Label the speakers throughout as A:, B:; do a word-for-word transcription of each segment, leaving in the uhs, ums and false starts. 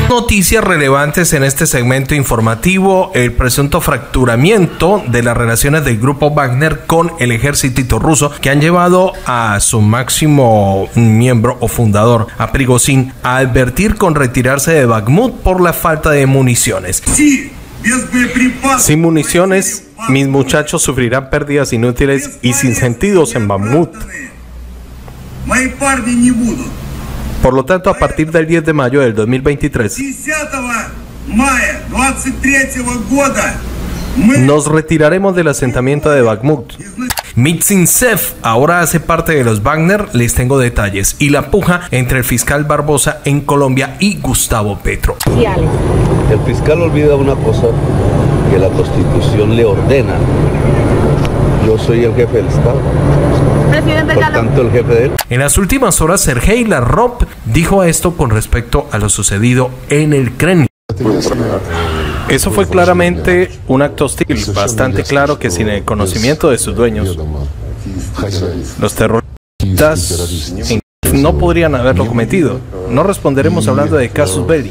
A: Noticias relevantes en este segmento informativo: el presunto fracturamiento de las relaciones del grupo Wagner con el ejército ruso, que han llevado a su máximo miembro o fundador, a Prigozhin, a advertir con retirarse de Bakhmut por la falta de municiones. Sin municiones, mis muchachos sufrirán pérdidas inútiles y sin sentidos en Bakhmut. Por lo tanto, a partir del diez de mayo del dos mil veintitrés, nos retiraremos del asentamiento de Bakhmut. Mizintsev ahora hace parte de los Wagner, les tengo detalles, y la puja entre el fiscal Barbosa en Colombia y Gustavo Petro.
B: El fiscal olvida una cosa que la Constitución le ordena. Yo soy el jefe del Estado. Presidente, por tanto, el jefe de él.
A: En las últimas horas, Sergei Lavrov dijo esto con respecto a lo sucedido en el Kremlin. Eso fue claramente un acto hostil, bastante claro que sin el conocimiento de sus dueños, los terroristas no podrían haberlo cometido. No responderemos hablando de casus belli.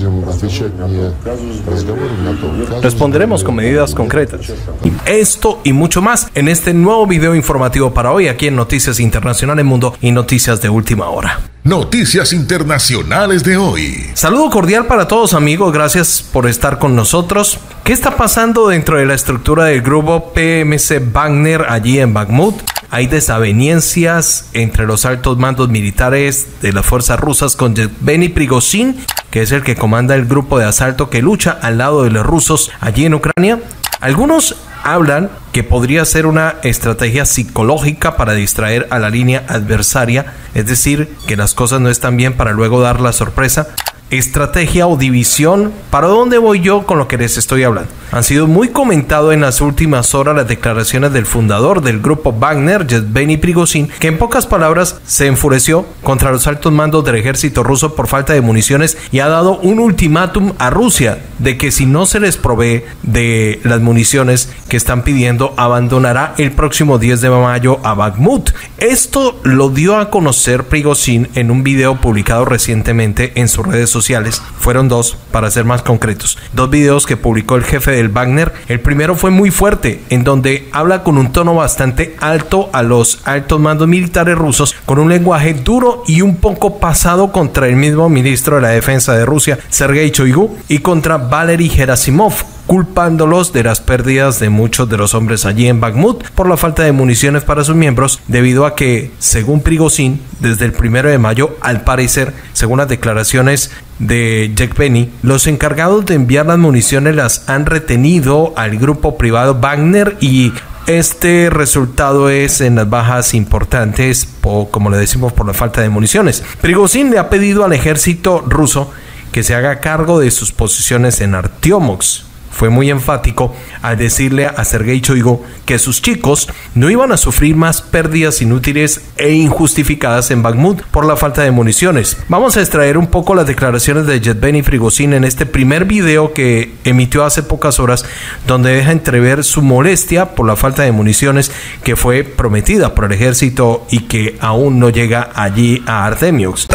A: Responderemos con medidas concretas. Esto y mucho más en este nuevo video informativo para hoy, aquí en Noticias Internacionales Mundo y Noticias de Última Hora.
C: Noticias Internacionales de hoy.
A: Saludo cordial para todos, amigos. Gracias por estar con nosotros. ¿Qué está pasando dentro de la estructura del grupo P M C Wagner allí en Bakhmut? Hay desavenencias entre los altos mandos militares de las fuerzas rusas con Yevgeny Prigozhin, que es el que comanda el grupo de asalto que lucha al lado de los rusos allí en Ucrania. Algunos hablan que podría ser una estrategia psicológica para distraer a la línea adversaria, es decir, que las cosas no están bien para luego dar la sorpresa. Estrategia o división. ¿Para dónde voy yo con lo que les estoy hablando? Han sido muy comentado en las últimas horas las declaraciones del fundador del grupo Wagner, Yevgeny Prigozhin, que en pocas palabras se enfureció contra los altos mandos del ejército ruso por falta de municiones y ha dado un ultimátum a Rusia de que si no se les provee de las municiones que están pidiendo, abandonará el próximo diez de mayo a Bakhmut. Esto lo dio a conocer Prigozhin en un video publicado recientemente en sus redes sociales. Sociales. Fueron dos, para ser más concretos. Dos videos que publicó el jefe del Wagner. El primero fue muy fuerte, en donde habla con un tono bastante alto a los altos mandos militares rusos, con un lenguaje duro y un poco pasado contra el mismo ministro de la defensa de Rusia, Sergei Shoigu, y contra Valery Gerasimov, culpándolos de las pérdidas de muchos de los hombres allí en Bakhmut por la falta de municiones para sus miembros, debido a que, según Prigozhin, desde el primero de mayo, al parecer, según las declaraciones de Yevgeny, los encargados de enviar las municiones las han retenido al grupo privado Wagner, y este resultado es en las bajas importantes, por, como le decimos, por la falta de municiones. Prigozhin le ha pedido al ejército ruso que se haga cargo de sus posiciones en Artyomovsk. Fue muy enfático al decirle a Sergei Shoigu que sus chicos no iban a sufrir más pérdidas inútiles e injustificadas en Bakhmut por la falta de municiones. Vamos a extraer un poco las declaraciones de Yevgeny Prigozhin en este primer video que emitió hace pocas horas, donde deja entrever su molestia por la falta de municiones que fue prometida por el ejército y que aún no llega allí a Artyomovsk.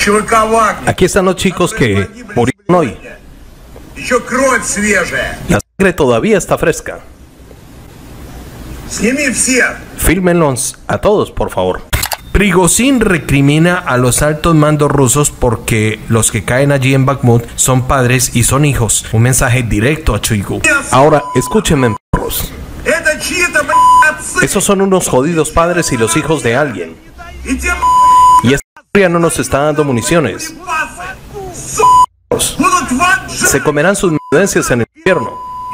A: Aquí están los chicos que murieron hoy. La sangre todavía está fresca. Fílmenlos a todos, por favor. Prigozhin recrimina a los altos mandos rusos porque los que caen allí en Bakhmut son padres y son hijos. Un mensaje directo a Shoigu. Ahora, escúchenme, perros. Esos son unos jodidos padres y los hijos de alguien. Y esta historia no nos está dando municiones. Se comerán sus menudencias en el infierno.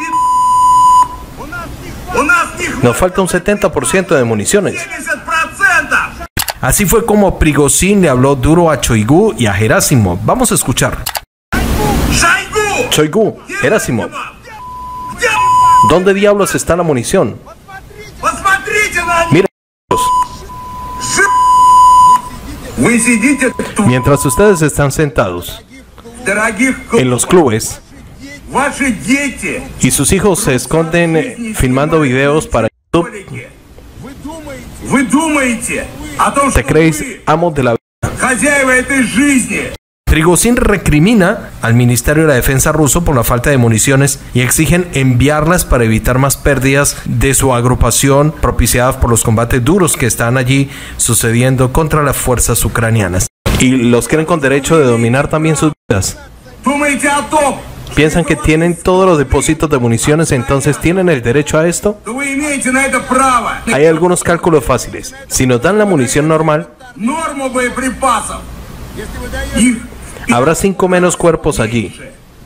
A: Nos falta un setenta por ciento de municiones. Así fue como Prigozhin le habló duro a Shoigu y a Gerasimov. Vamos a escuchar. Shoigu, Gerasimov, ¿dónde diablos está la munición? Mira, mientras ustedes están sentados en los clubes y sus hijos se esconden eh, filmando videos para YouTube, ¿te creéis amos de la vida? Prigozhin recrimina al Ministerio de la Defensa ruso por la falta de municiones y exigen enviarlas para evitar más pérdidas de su agrupación propiciadas por los combates duros que están allí sucediendo contra las fuerzas ucranianas. Y los creen con derecho de dominar también sus vidas. ¿Piensan que tienen todos los depósitos de municiones, entonces tienen el derecho a esto? Hay algunos cálculos fáciles. Si nos dan la munición normal, habrá cinco menos cuerpos allí.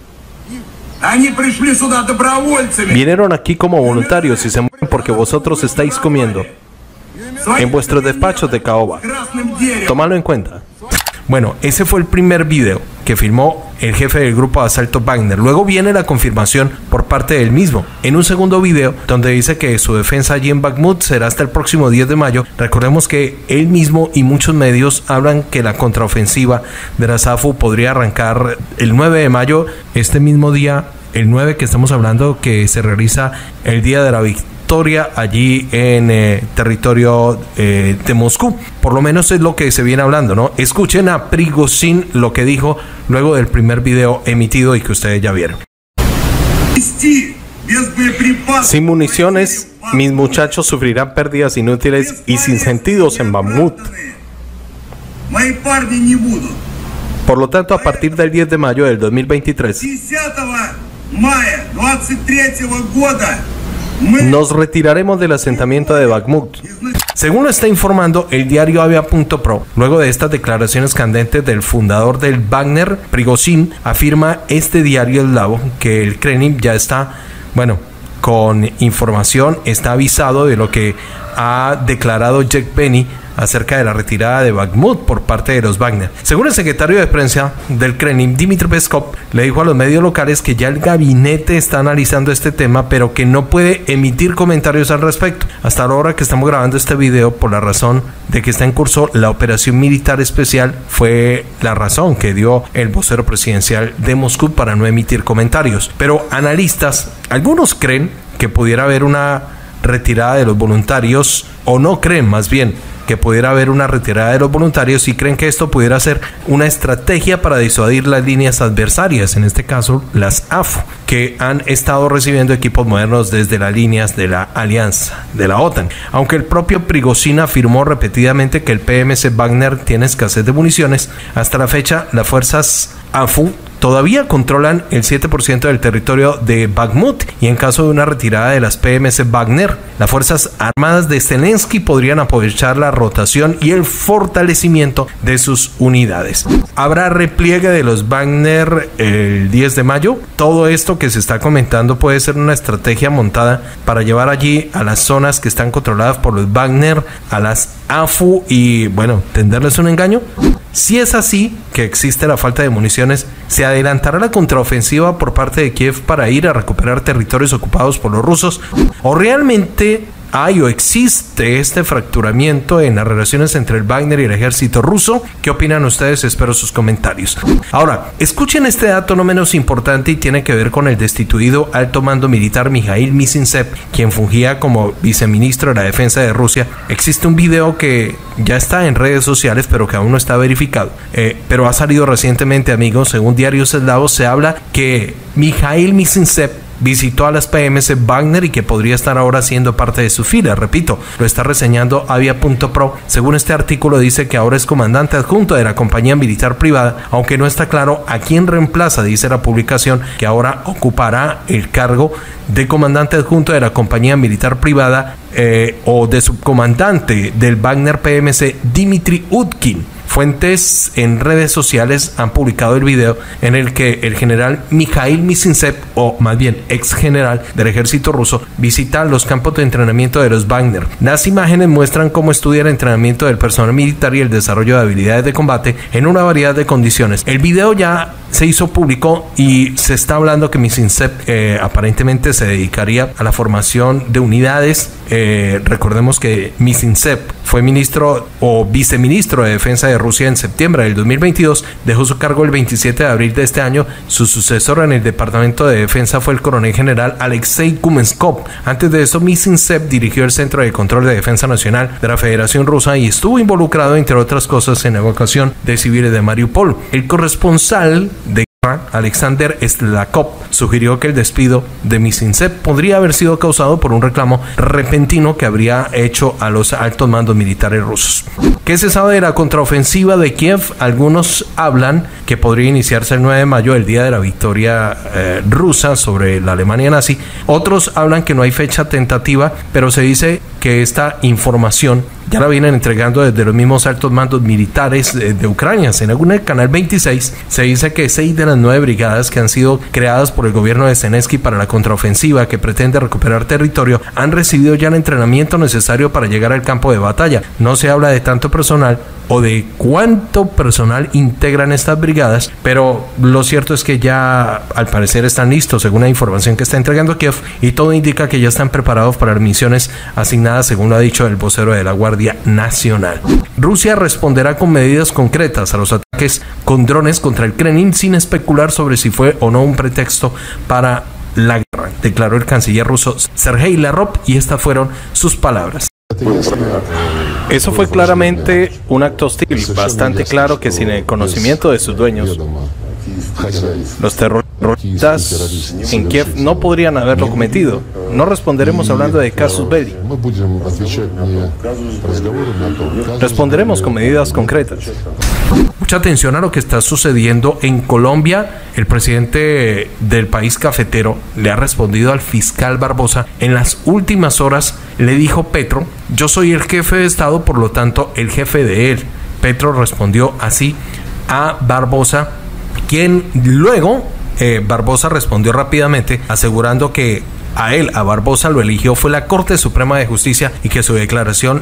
A: Vinieron aquí como voluntarios y se mueren porque vosotros estáis comiendo en vuestros despachos de caoba. Tómalo en cuenta. Bueno, ese fue el primer video que filmó el jefe del grupo de asalto Wagner. Luego viene la confirmación por parte del mismo en un segundo video donde dice que su defensa allí en Bakhmut será hasta el próximo diez de mayo. Recordemos que él mismo y muchos medios hablan que la contraofensiva de la SAFU podría arrancar el nueve de mayo, este mismo día, el nueve que estamos hablando, que se realiza el día de la victoria allí en eh, territorio eh, de Moscú. Por lo menos es lo que se viene hablando, ¿no? Escuchen a Prigozhin lo que dijo luego del primer video emitido y que ustedes ya vieron. Sin municiones, mis muchachos sufrirán pérdidas inútiles y sin sentidos en Bakhmut. Por lo tanto, a partir del diez de mayo del dos mil veintitrés, nos retiraremos del asentamiento de Bakhmut. Según lo está informando el diario Avia punto pro, luego de estas declaraciones candentes del fundador del Wagner, Prigozhin, afirma este diario eslavo que el Kremlin ya está, bueno, con información, está avisado de lo que ha declarado Yevgeny acerca de la retirada de Bakhmut por parte de los Wagner. Según el secretario de prensa del Kremlin, Dmitry Peskov, le dijo a los medios locales que ya el gabinete está analizando este tema, pero que no puede emitir comentarios al respecto. Hasta la hora que estamos grabando este video, por la razón de que está en curso la operación militar especial, fue la razón que dio el vocero presidencial de Moscú para no emitir comentarios. Pero analistas, algunos creen que pudiera haber una retirada de los voluntarios, o no creen más bien que pudiera haber una retirada de los voluntarios, y creen que esto pudiera ser una estrategia para disuadir las líneas adversarias, en este caso las A F U, que han estado recibiendo equipos modernos desde las líneas de la alianza, de la OTAN. Aunque el propio Prigozhin afirmó repetidamente que el P M C Wagner tiene escasez de municiones, hasta la fecha las fuerzas A F U todavía controlan el siete por ciento del territorio de Bakhmut, y en caso de una retirada de las P M C Wagner, las fuerzas armadas de Zelensky podrían aprovechar la rotación y el fortalecimiento de sus unidades. ¿Habrá repliegue de los Wagner el diez de mayo? Todo esto que se está comentando puede ser una estrategia montada para llevar allí a las zonas que están controladas por los Wagner, a las A F U, y bueno, tenderles un engaño. Si es así, que existe la falta de municiones, ¿se adelantará la contraofensiva por parte de Kiev para ir a recuperar territorios ocupados por los rusos? ¿O realmente hay o existe este fracturamiento en las relaciones entre el Wagner y el ejército ruso? ¿Qué opinan ustedes? Espero sus comentarios. Ahora, escuchen este dato no menos importante, y tiene que ver con el destituido alto mando militar Mikhail Mizintsev, quien fungía como viceministro de la defensa de Rusia. Existe un video que ya está en redes sociales, pero que aún no está verificado, eh, pero ha salido recientemente, amigos. Según diarios eslavos, se habla que Mikhail Mizintsev visitó a las P M C Wagner y que podría estar ahora siendo parte de su fila. Repito, lo está reseñando Avia punto pro. Según este artículo, dice que ahora es comandante adjunto de la compañía militar privada, aunque no está claro a quién reemplaza. Dice la publicación que ahora ocupará el cargo de comandante adjunto de la compañía militar privada eh, o de subcomandante del Wagner P M C Dmitry Utkin. Fuentes en redes sociales han publicado el video en el que el general Mikhail Mizintsev, o más bien ex general del ejército ruso, visita los campos de entrenamiento de los Wagner. Las imágenes muestran cómo estudia el entrenamiento del personal militar y el desarrollo de habilidades de combate en una variedad de condiciones. El video ya se hizo público y se está hablando que Mizintsev eh, aparentemente se dedicaría a la formación de unidades. Eh, recordemos que Mizintsev fue ministro o viceministro de Defensa de Rusia en septiembre del dos mil veintidós. Dejó su cargo el veintisiete de abril de este año. Su sucesor en el Departamento de Defensa fue el coronel general Alexei Kumenskov. Antes de eso, Mizintsev dirigió el Centro de Control de Defensa Nacional de la Federación Rusa y estuvo involucrado, entre otras cosas, en la evacuación de civiles de Mariupol. El corresponsal de Alexander Slakov sugirió que el despido de Mizintsev podría haber sido causado por un reclamo repentino que habría hecho a los altos mandos militares rusos. ¿Qué se sabe de la contraofensiva de Kiev? Algunos hablan que podría iniciarse el nueve de mayo, el día de la victoria eh, rusa sobre la Alemania nazi. Otros hablan que no hay fecha tentativa, pero se dice que esta información ya la vienen entregando desde los mismos altos mandos militares de, de Ucrania. Según el canal veintiséis, se dice que seis de las nueve brigadas que han sido creadas por el gobierno de Zelensky para la contraofensiva que pretende recuperar territorio han recibido ya el entrenamiento necesario para llegar al campo de batalla. No se habla de tanto personal o de cuánto personal integran estas brigadas, pero lo cierto es que ya al parecer están listos según la información que está entregando Kiev, y todo indica que ya están preparados para las misiones asignadas, según lo ha dicho el vocero de la Guardia Nacional. Rusia responderá con medidas concretas a los ataques con drones contra el Kremlin sin especular sobre si fue o no un pretexto para la guerra, declaró el canciller ruso Sergei Lavrov, y estas fueron sus palabras. Eso fue claramente un acto hostil, bastante claro que sin el conocimiento de sus dueños, los terroristas en Kiev no podrían haberlo cometido. No responderemos hablando de casus belli. Responderemos con medidas concretas. Mucha atención a lo que está sucediendo en Colombia. El presidente del país cafetero le ha respondido al fiscal Barbosa. En las últimas horas le dijo Petro: yo soy el jefe de Estado, por lo tanto el jefe de él. Petro respondió así a Barbosa, quien luego eh, Barbosa respondió rápidamente asegurando que a él, a Barbosa, lo eligió fue la Corte Suprema de Justicia y que su declaración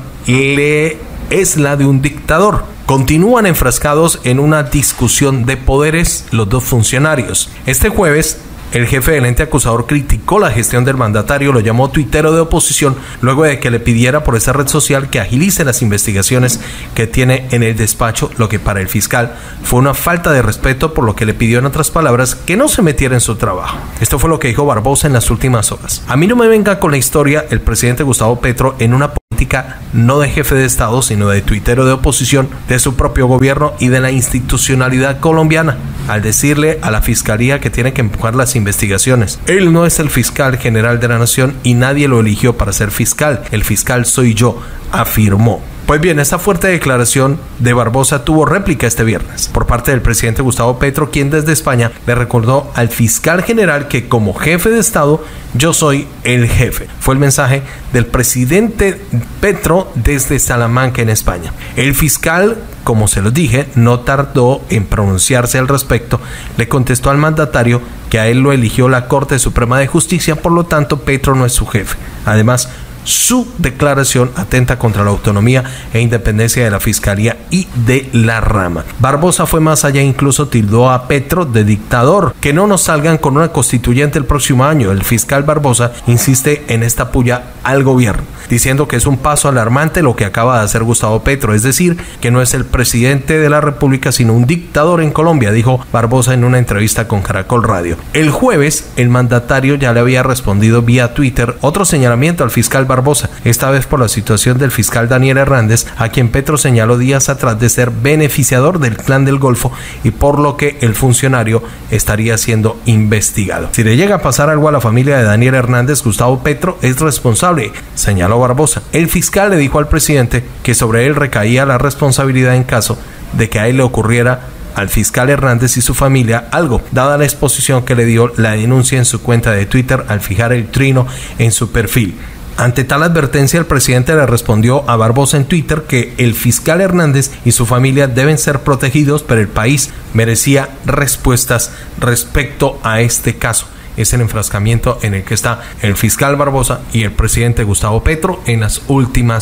A: le es la de un dictador. Continúan enfrascados en una discusión de poderes los dos funcionarios. Este jueves, el jefe del ente acusador criticó la gestión del mandatario, lo llamó tuitero de oposición, luego de que le pidiera por esa red social que agilice las investigaciones que tiene en el despacho, lo que para el fiscal fue una falta de respeto, por lo que le pidió, en otras palabras, que no se metiera en su trabajo. Esto fue lo que dijo Barbosa en las últimas horas. A mí no me venga con la historia el presidente Gustavo Petro en una política no de jefe de Estado, sino de tuitero de oposición de su propio gobierno y de la institucionalidad colombiana, al decirle a la fiscalía que tiene que empujar las investigaciones. Él no es el fiscal general de la nación y nadie lo eligió para ser fiscal. El fiscal soy yo, afirmó. Pues bien, esta fuerte declaración de Barbosa tuvo réplica este viernes por parte del presidente Gustavo Petro, quien desde España le recordó al fiscal general que como jefe de Estado, yo soy el jefe. Fue el mensaje del presidente Petro desde Salamanca, en España. El fiscal, como se los dije, no tardó en pronunciarse al respecto. Le contestó al mandatario que a él lo eligió la Corte Suprema de Justicia, por lo tanto Petro no es su jefe. Además, su declaración atenta contra la autonomía e independencia de la Fiscalía y de la rama. Barbosa fue más allá, incluso tildó a Petro de dictador. Que no nos salgan con una constituyente el próximo año. El fiscal Barbosa insiste en esta puya al gobierno, diciendo que es un paso alarmante lo que acaba de hacer Gustavo Petro, es decir, que no es el presidente de la República sino un dictador en Colombia, dijo Barbosa en una entrevista con Caracol Radio. El jueves, el mandatario ya le había respondido vía Twitter otro señalamiento al fiscal Barbosa, Barbosa, esta vez por la situación del fiscal Daniel Hernández, a quien Petro señaló días atrás de ser beneficiador del Clan del Golfo y por lo que el funcionario estaría siendo investigado. Si le llega a pasar algo a la familia de Daniel Hernández, Gustavo Petro es responsable, señaló Barbosa. El fiscal le dijo al presidente que sobre él recaía la responsabilidad en caso de que a él le ocurriera al fiscal Hernández y su familia algo, dada la exposición que le dio la denuncia en su cuenta de Twitter al fijar el trino en su perfil. Ante tal advertencia, el presidente le respondió a Barbosa en Twitter que el fiscal Hernández y su familia deben ser protegidos, pero el país merecía respuestas respecto a este caso. Es el enfrascamiento en el que está el fiscal Barbosa y el presidente Gustavo Petro en las últimas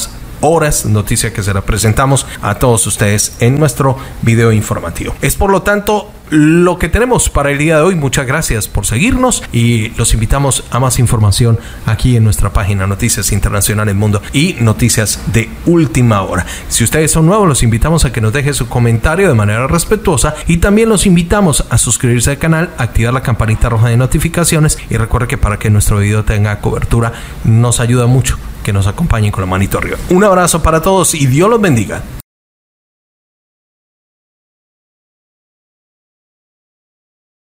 A: horas, noticia que se la presentamos a todos ustedes en nuestro video informativo. Es por lo tanto lo que tenemos para el día de hoy. Muchas gracias por seguirnos y los invitamos a más información aquí en nuestra página Noticias Internacionales Mundo y Noticias de Última Hora. Si ustedes son nuevos, los invitamos a que nos dejen su comentario de manera respetuosa y también los invitamos a suscribirse al canal, activar la campanita roja de notificaciones y recuerde que para que nuestro video tenga cobertura nos ayuda mucho que nos acompañen con la manito arriba. Un abrazo para todos y Dios los bendiga.